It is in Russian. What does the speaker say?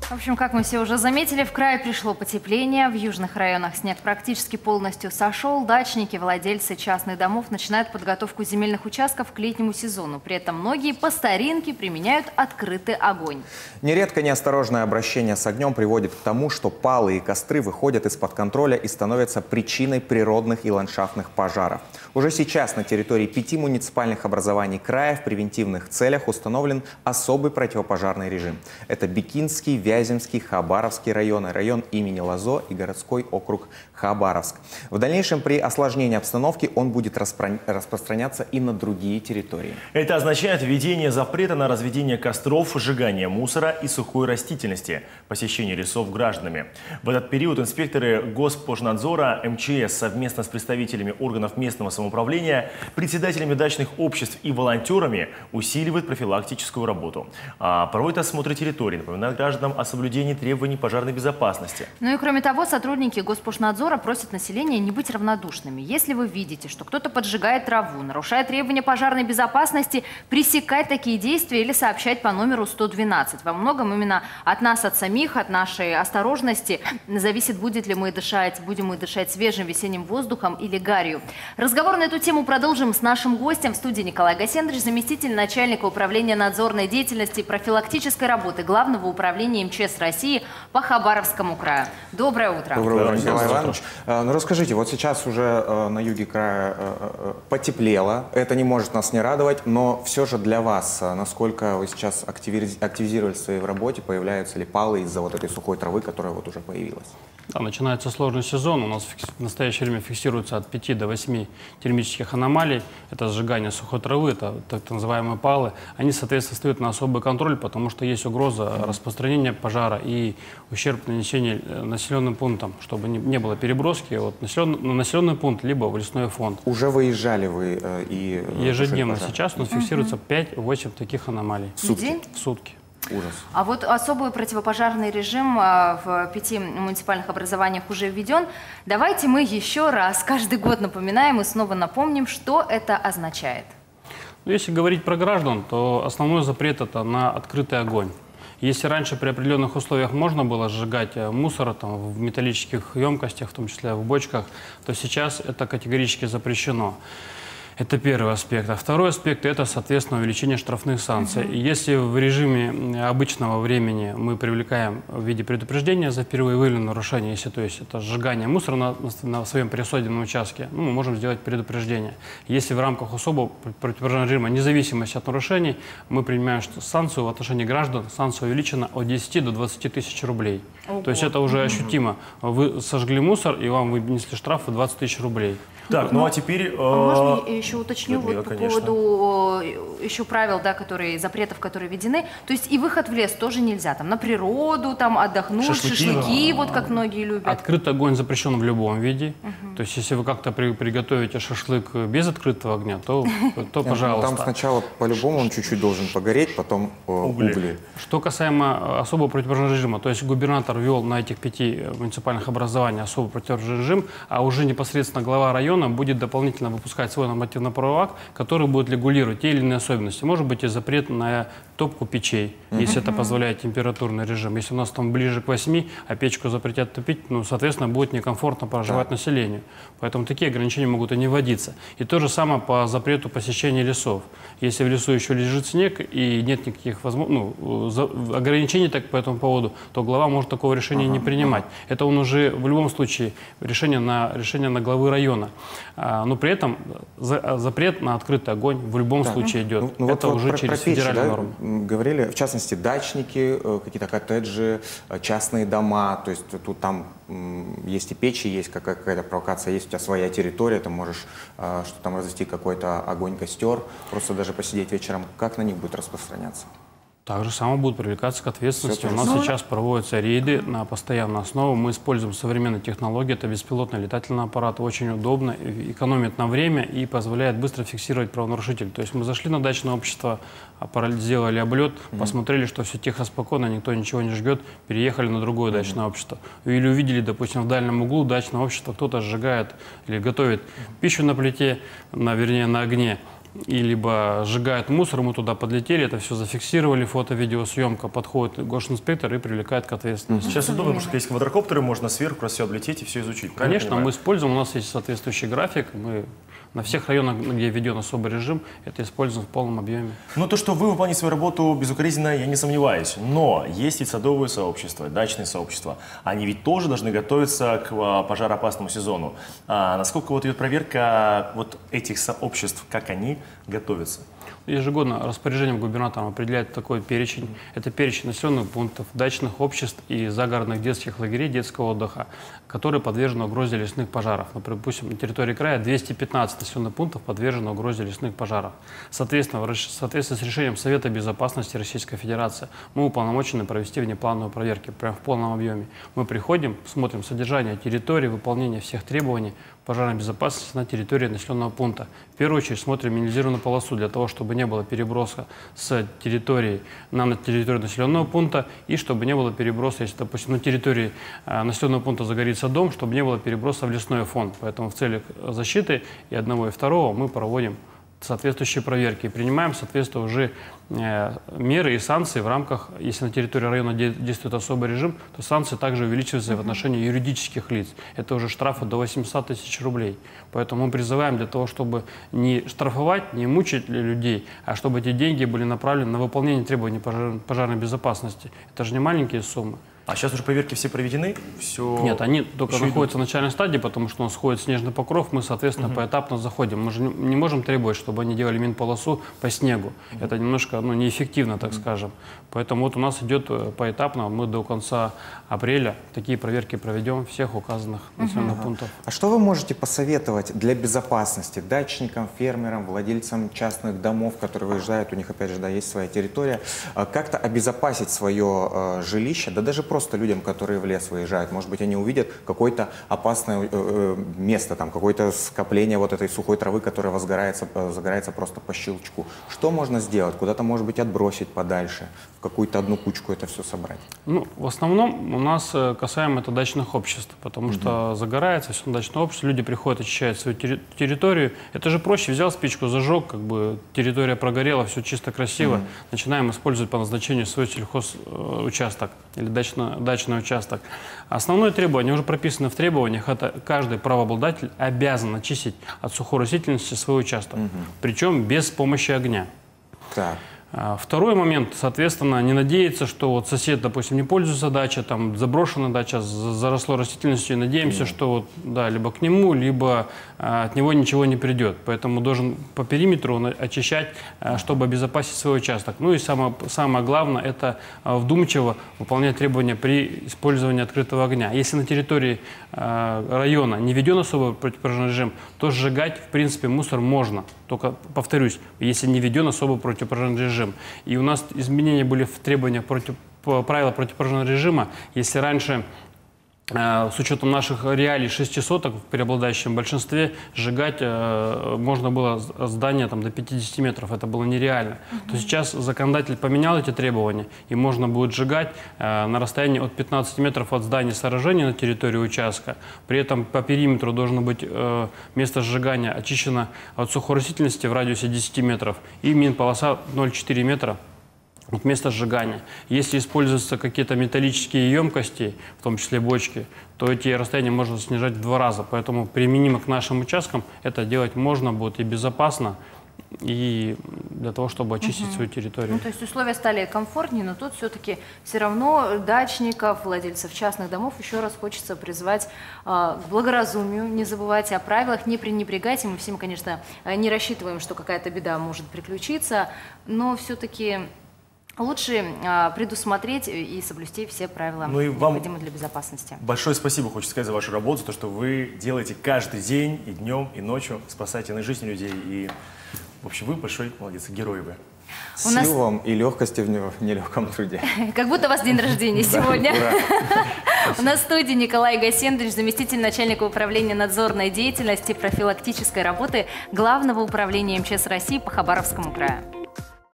В общем, как мы все уже заметили, в крае пришло потепление. В южных районах снег практически полностью сошел. Дачники, владельцы частных домов начинают подготовку земельных участков к летнему сезону. При этом многие по старинке применяют открытый огонь. Нередко неосторожное обращение с огнем приводит к тому, что палы и костры выходят из-под контроля и становятся причиной природных и ландшафтных пожаров. Уже сейчас на территории 5 муниципальных образований края в превентивных целях установлен особый противопожарный режим. Это Бикинский, Вяземский, Хабаровский районы, район имени Лозо и городской округ Хабаровск. В дальнейшем при осложнении обстановки он будет распространяться и на другие территории. Это означает введение запрета на разведение костров, сжигание мусора и сухой растительности, посещение лесов гражданами. В этот период инспекторы Госпожнадзора, МЧС совместно с представителями органов местного самоуправления, председателями дачных обществ и волонтерами усиливают профилактическую работу. Проводят осмотры территорий, напоминают гражданам о соблюдении требований пожарной безопасности. Ну и кроме того, сотрудники Госпожнадзора просят население не быть равнодушными. Если вы видите, что кто-то поджигает траву, нарушает требования пожарной безопасности, пресекать такие действия или сообщать по номеру 112. Во многом именно от нас, от самих, от нашей осторожности зависит, будем мы дышать свежим весенним воздухом или гарью. Разговор на эту тему продолжим с нашим гостем. В студии Николай Гасендович, заместитель начальника управления надзорной деятельности и профилактической работы Главного управления МЧС России по Хабаровскому краю. Доброе утро. Доброе утро, Николай Иванович. Ну расскажите, вот сейчас уже на юге края потеплело, это не может нас не радовать, но все же для вас, насколько вы сейчас активизировались в своей работе, появляются ли палы из-за вот этой сухой травы, которая вот уже появилась? Да, начинается сложный сезон. У нас в настоящее время фиксируется от 5 до 8 термических аномалий. Это сжигание сухой травы, это так называемые палы. Они, соответственно, стоят на особый контроль, потому что есть угроза распространения пожара и ущерб нанесения населенным пунктам, чтобы не было переброски от населенный пункт, либо в лесной фонд. Уже выезжали вы и... Ежедневно сейчас у нас фиксируется 5-8 таких аномалий. В день? В сутки. Ужас. А вот особый противопожарный режим в 5 муниципальных образованиях уже введен. Давайте мы еще раз каждый год напоминаем и снова напомним, что это означает. Если говорить про граждан, то основной запрет – это на открытый огонь. Если раньше при определенных условиях можно было сжигать мусор там, в металлических емкостях, в том числе в бочках, то сейчас это категорически запрещено. Это первый аспект. А второй аспект – это, соответственно, увеличение штрафных санкций. И если в режиме обычного времени мы привлекаем в виде предупреждения за впервые выявленное нарушение, если то есть это сжигание мусора на своем присадебном участке, мы можем сделать предупреждение. Если в рамках особого противопожарного режима, независимости от нарушений, мы принимаем санкцию в отношении граждан, санкция увеличена от 10 до 20 тысяч рублей. Ого. То есть это уже ощутимо. Вы сожгли мусор, и вам вынесли штраф в 20 тысяч рублей. Так, ну а теперь... Можно еще уточню Людмила, вот по конечно. поводу еще правил, да, запретов, которые введены. То есть и выход в лес тоже нельзя. Там на природу, там отдохнуть, шашлыки, вот как многие любят. Открытый огонь запрещен в любом виде. То есть если вы как-то приготовите шашлык без открытого огня, то пожалуйста. Там сначала по-любому он чуть-чуть должен погореть, потом угли. Что касаемо особого противопожарного режима, то есть губернатор ввел на этих 5 муниципальных образованиях особый противопожарный режим, а уже непосредственно глава района будет дополнительно выпускать свой нормативно-правовой акт, который будет регулировать те или иные особенности. Может быть и запрет на топку печей, если это позволяет температурный режим. Если у нас там ближе к 8, а печку запретят топить, ну, соответственно, будет некомфортно проживать населению. Поэтому такие ограничения могут и не вводиться. И то же самое по запрету посещения лесов. Если в лесу еще лежит снег и нет никаких ограничений по этому поводу, то глава может такого решения не принимать. Это он уже в любом случае решение на главы района. Но при этом запрет на открытый огонь в любом случае идет. Это уже через федеральную норму. Говорили, в частности, дачники, какие-то коттеджи, частные дома. То есть тут там есть и печи, есть какая-то провокация, есть у тебя своя территория, ты можешь что там развести какой-то огонь, костер, просто даже посидеть вечером. Как на них будет распространяться? Так же само будут привлекаться к ответственности. У нас сейчас проводятся рейды на постоянную основу. Мы используем современные технологии. Это беспилотный летательный аппарат. Очень удобно, экономит на время и позволяет быстро фиксировать правонарушителя. То есть мы зашли на дачное общество, сделали облет, посмотрели, что все тихо, спокойно, никто ничего не жгет, переехали на другое дачное общество. Или увидели, допустим, в дальнем углу дачного общества кто-то сжигает или готовит пищу на плите, вернее на огне. и либо сжигают мусор, мы туда подлетели, это все зафиксировали, фото-видеосъемка, подходит госинспектор и привлекает к ответственности. Сейчас удобно, потому что есть квадрокоптеры, можно сверху раз все облететь и все изучить. Конечно, мы используем, у нас есть соответствующий график, мы на всех районах, где введен особый режим, это используем в полном объеме. Ну, то, что вы выполняете свою работу безукоризненно, я не сомневаюсь. Но есть и садовые сообщества, дачные сообщества. Они ведь тоже должны готовиться к пожароопасному сезону. Насколько вот идет проверка вот этих сообществ, как они готовятся? Ежегодно распоряжением губернатора определяет такой перечень. Это перечень населенных пунктов, дачных обществ и загородных детских лагерей детского отдыха, которые подвержены угрозе лесных пожаров. Например, допустим, на территории края 215 населенных пунктов подвержены угрозе лесных пожаров. Соответственно, в соответствии с решением Совета безопасности Российской Федерации мы уполномочены провести внеплановые проверки прямо в полном объеме. Мы приходим, смотрим содержание территории, выполнение всех требований пожарной безопасности на территории населенного пункта. В первую очередь смотрим минимизированную полосу для того, чтобы не было переброска с территории на территорию населенного пункта и чтобы не было переброса, если, допустим, на территории населенного пункта загорится дом, чтобы не было переброса в лесной фонд. Поэтому в целях защиты и одного, и второго мы проводим соответствующие проверки. Принимаем, соответственно, уже меры и санкции в рамках, если на территории района действует особый режим, то санкции также увеличиваются в отношении юридических лиц. Это уже штрафы до 800 тысяч рублей. Поэтому мы призываем для того, чтобы не штрафовать, не мучить людей, а чтобы эти деньги были направлены на выполнение требований пожарной безопасности. Это же не маленькие суммы. А сейчас уже проверки все проведены? Все... Нет, они только находятся в начальной стадии, потому что у нас сходит снежный покров, мы, соответственно, поэтапно заходим. Мы же не можем требовать, чтобы они делали минполосу по снегу. Это немножко неэффективно, так скажем. Поэтому вот у нас идет поэтапно, мы до конца апреля такие проверки проведем всех указанных населенных пунктов. А что вы можете посоветовать для безопасности дачникам, фермерам, владельцам частных домов, которые выезжают, у них, опять же, да, есть своя территория, как-то обезопасить свое жилище, да даже просто людям, которые в лес выезжают, может быть, они увидят какое-то опасное место, там какое-то скопление вот этой сухой травы, которая загорается просто по щелчку. Что можно сделать? Куда-то, может быть, отбросить подальше, в какую-то одну кучку это все собрать? Ну, в основном у нас касаемо это дачных обществ, потому что загорается все дачное общество, люди приходят, очищают свою территорию. Это же проще, взял спичку, зажег, как бы территория прогорела, все чисто, красиво. Начинаем использовать по назначению свой сельхозучасток или дачный участок. Основное требование уже прописано в требованиях, это каждый правообладатель обязан очистить от сухой растительности свой участок, причем без помощи огня. Так. Второй момент, соответственно, не надеяться, что вот сосед, допустим, не пользуется дачей, там заброшена дача, заросло растительностью, и надеемся, что вот, да, либо к нему, либо от него ничего не придет. Поэтому должен по периметру очищать, чтобы обезопасить свой участок. Ну и самое главное, это вдумчиво выполнять требования при использовании открытого огня. Если на территории района не введен особый противопожарный режим, то сжигать, в принципе, мусор можно. Только, повторюсь, если не введен особый противопожарный режим. И у нас изменения были в требованиях правила противопожарного режима. Если раньше, с учетом наших реалий 6 соток в преобладающем большинстве, сжигать можно было здание там, до 50 метров. Это было нереально. То сейчас законодатель поменял эти требования, и можно будет сжигать на расстоянии от 15 метров от здания сооружения на территории участка. При этом по периметру должно быть место сжигания очищено от сухой растительности в радиусе 10 метров и минполоса 0,4 метра от места сжигания. Если используются какие-то металлические емкости, в том числе бочки, то эти расстояния можно снижать в 2 раза. Поэтому применимо к нашим участкам это делать можно будет и безопасно, и для того, чтобы очистить свою территорию. Ну, то есть условия стали комфортнее, но тут все-таки все равно дачников, владельцев частных домов еще раз хочется призвать к благоразумию, не забывайте о правилах, не пренебрегайте. Мы всем, конечно, не рассчитываем, что какая-то беда может приключиться, но все-таки лучше предусмотреть и соблюсти все правила, ну и вам необходимые для безопасности. Большое спасибо, хочу сказать, за вашу работу, за то, что вы делаете каждый день, и днем, и ночью, спасаете на жизнь людей. И, в общем, вы большой молодец, герой вы. Сил вам и легкости в нелегком труде. Как будто у вас день рождения сегодня. У нас в студии Николай Гасендович, заместитель начальника управления надзорной деятельности и профилактической работы Главного управления МЧС России по Хабаровскому краю.